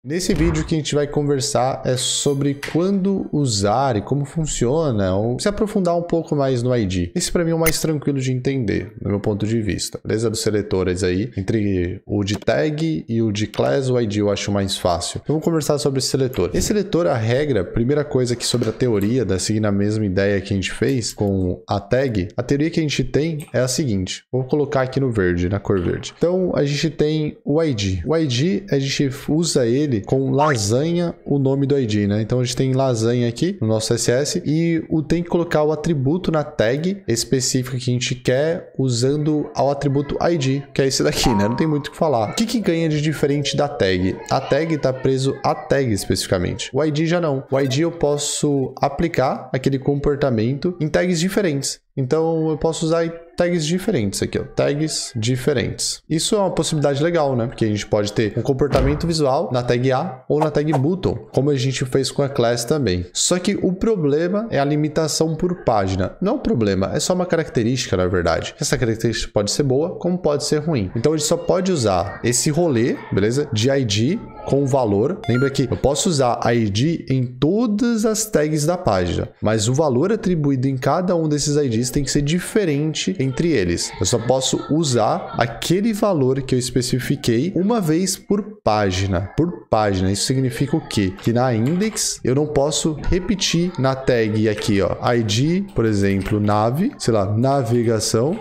Nesse vídeo que a gente vai conversar é sobre quando usar e como funciona, ou se aprofundar um pouco mais no ID. Esse para mim é o mais tranquilo de entender, no meu ponto de vista. Beleza? Dos seletores aí, entre o de tag e o de class, o ID eu acho mais fácil. Então vamos conversar sobre esse seletor. Esse seletor, a regra, primeira coisa aqui sobre a teoria, seguindo a mesma ideia que a gente fez com a tag, a teoria que a gente tem é a seguinte. Vou colocar aqui no verde, na cor verde. Então a gente tem o ID. O ID, a gente usa ele com lasanha o nome do ID, né? Então a gente tem lasanha aqui no nosso CSS e tem que colocar o atributo na tag específica que a gente quer usando o atributo ID, que é esse daqui, né? Não tem muito o que falar. O que ganha de diferente da tag? A tag está preso à tag especificamente. O ID já não. O ID eu posso aplicar aquele comportamento em tags diferentes. Então eu posso usar tags diferentes aqui, ó, tags diferentes. Isso é uma possibilidade legal, né? Porque a gente pode ter um comportamento visual na tag A ou na tag button, como a gente fez com a class também. Só que o problema é a limitação por página. Não é um problema, é só uma característica, na verdade. Essa característica pode ser boa, como pode ser ruim. Então a gente só pode usar esse rolê, beleza? De ID com valor. Lembra que eu posso usar ID em todas as tags da página, mas o valor atribuído em cada um desses IDs tem que ser diferente entre eles. Eu só posso usar aquele valor que eu especifiquei uma vez por página. Por página. Isso significa o quê? Que na index eu não posso repetir na tag aqui, ó, ID, por exemplo, nav, sei lá, navegacão,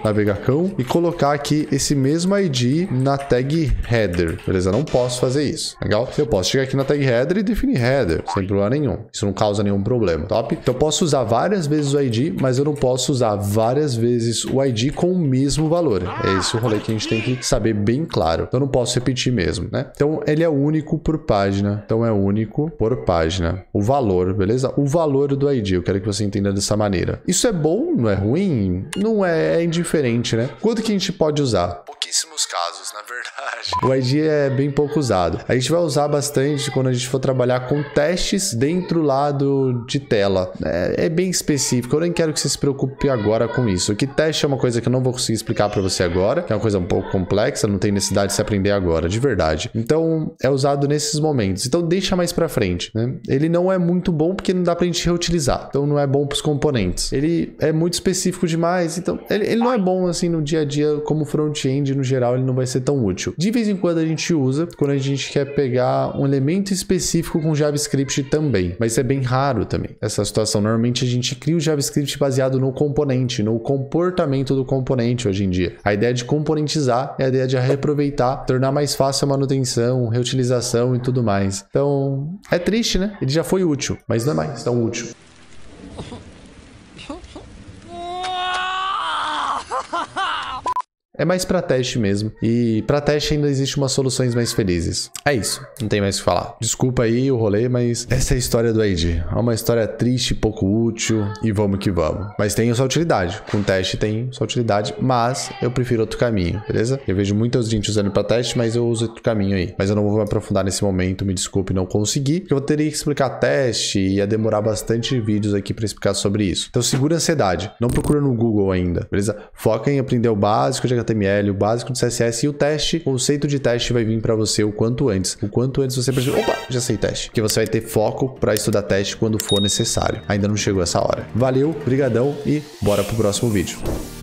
e colocar aqui esse mesmo ID na tag header, beleza? Não posso fazer isso. Legal? Eu posso chegar aqui na tag header e definir header, sem problema nenhum. Isso não causa nenhum problema, top? Então eu posso usar várias vezes o ID, mas eu não posso usar várias vezes o ID com o mesmo valor. É esse o rolê que a gente tem que saber bem claro. Então eu não posso repetir mesmo, né? Então ele é único por página. Então é único por página. O valor, beleza? O valor do ID. Eu quero que você entenda dessa maneira. Isso é bom? Não é ruim? Não é, é indiferente, né? Quanto que a gente pode usar? Pouquíssimos casos, na verdade. O ID é bem pouco usado. A gente vai usar bastante quando a gente for trabalhar com testes dentro lá de tela. É bem específico. Eu nem quero que você se preocupe agora com isso. Que teste é uma coisa que eu não vou conseguir explicar para você agora, que é uma coisa um pouco complexa, não tem necessidade de se aprender agora, de verdade. Então, é usado nesses momentos. Então, deixa mais para frente, né? Ele não é muito bom porque não dá pra gente reutilizar. Então, não é bom pros componentes. Ele é muito específico demais, então ele não é bom assim no dia a dia como front-end, no geral, ele não vai ser tão útil. De vez em quando a gente usa, quando a gente quer pegar um elemento específico com JavaScript também, mas isso é bem raro também, essa situação. Normalmente a gente cria o JavaScript baseado no componente, no comportamento do componente hoje em dia. A ideia de componentizar é a ideia de reaproveitar, tornar mais fácil a manutenção, reutilização e tudo mais. Então, é triste, né? Ele já foi útil, mas não é mais tão útil. É mais para teste mesmo. E para teste ainda existe umas soluções mais felizes. É isso. Não tem mais o que falar. Desculpa aí o rolê, mas essa é a história do ID. É uma história triste, pouco útil e vamos que vamos. Mas tem sua utilidade. Com teste tem sua utilidade, mas eu prefiro outro caminho, beleza? Eu vejo muita gente usando para teste, mas eu uso outro caminho aí. Mas eu não vou me aprofundar nesse momento, me desculpe, não consegui. Porque eu teria que explicar teste e ia demorar bastante vídeos aqui para explicar sobre isso. Então segura a ansiedade. Não procura no Google ainda, beleza? Foca em aprender o básico de HTML, o básico de CSS e o teste, o conceito de teste vai vir para você o quanto antes. O quanto antes você precisa... Opa, já sei teste. Porque você vai ter foco para estudar teste quando for necessário. Ainda não chegou essa hora. Valeu, brigadão e bora pro próximo vídeo.